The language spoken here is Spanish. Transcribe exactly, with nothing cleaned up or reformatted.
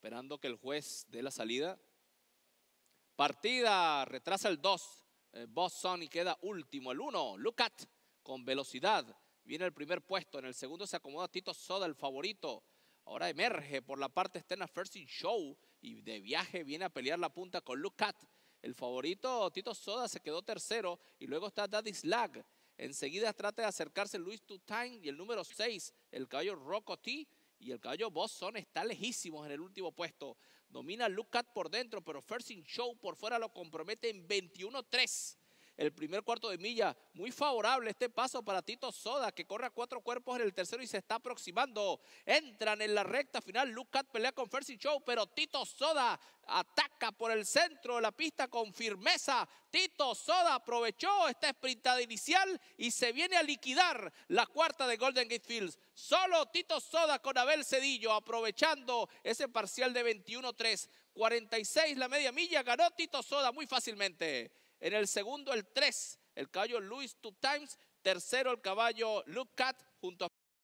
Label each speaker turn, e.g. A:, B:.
A: esperando que el juez dé la salida. Partida, retrasa el dos, eh, Boston y queda último el uno. Lukat con velocidad, viene el primer puesto. En el segundo se acomoda Tito Soda, el favorito. Ahora emerge por la parte externa First In Show y de viaje viene a pelear la punta con Lukat. El favorito Tito Soda se quedó tercero y luego está Daddy Slag. Enseguida trata de acercarse Luis Two Time y el número seis, el caballo Rocco T. Y el caballo Boston está lejísimos en el último puesto. Domina Lukat por dentro, pero First In Show por fuera lo compromete en veintiuno tres. El primer cuarto de milla, muy favorable este paso para Tito Soda, que corre a cuatro cuerpos en el tercero y se está aproximando. Entran en la recta final, Lukat pelea con First In Show, pero Tito Soda ataca por el centro de la pista con firmeza. Tito Soda aprovechó esta sprintada inicial y se viene a liquidar la cuarta de Golden Gate Fields. Solo Tito Soda con Abel Cedillo aprovechando ese parcial de veintiuno tres. cuarenta y seis la media milla, ganó Tito Soda muy fácilmente. En el segundo el tres, el caballo Luis Two Times. Tercero el caballo Lukat junto a